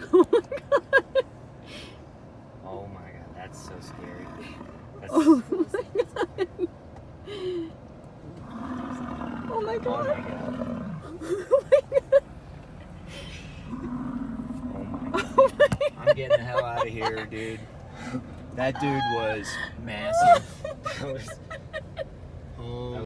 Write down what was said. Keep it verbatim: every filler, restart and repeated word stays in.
Oh my god. Oh my god, that's so scary. That's Oh so my god. Oh my god. Oh my god. Oh my god. Oh my god. Oh my god. I'm getting the hell out of here, dude. That dude was massive. That was, oh